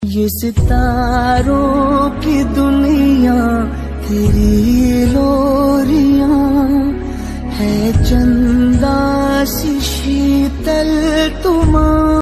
ये सितारों की दुनिया तेरी लोरियां है, चंदा सी शीतल तुम्हारी